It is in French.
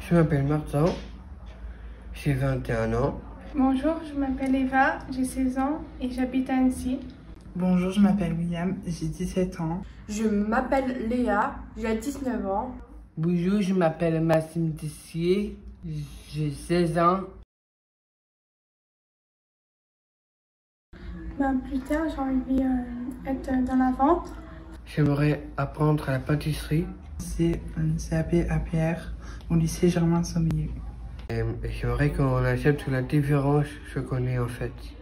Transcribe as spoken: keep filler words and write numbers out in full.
Je m'appelle Martin, j'ai vingt et un ans. Bonjour, je m'appelle Eva, j'ai seize ans et j'habite à Annecy. Bonjour, je m'appelle William, j'ai dix-sept ans. Je m'appelle Léa, j'ai dix-neuf ans. Bonjour, je m'appelle Maxime Tessier, j'ai seize ans. Ben, plus tard, j'ai envie d'être euh, dans la vente. J'aimerais apprendre à la pâtisserie. C'est un C A P A P R au lycée Germain Sommier. J'aimerais qu'on accepte la différence, je connais en fait.